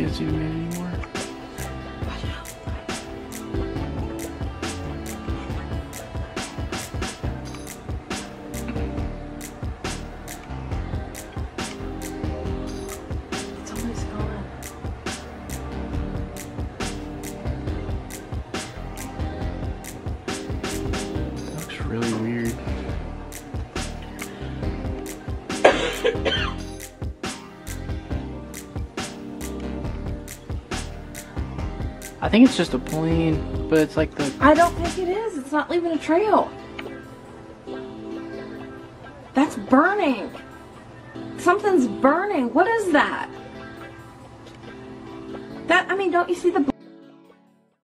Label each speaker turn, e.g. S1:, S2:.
S1: can't zoom in anymore.
S2: It's always gone.
S1: That looks really weird. I think it's just a plane, but it's like the...
S2: I don't think it is. It's not leaving a trail. That's burning. Something's burning. What is that? I mean, don't you see the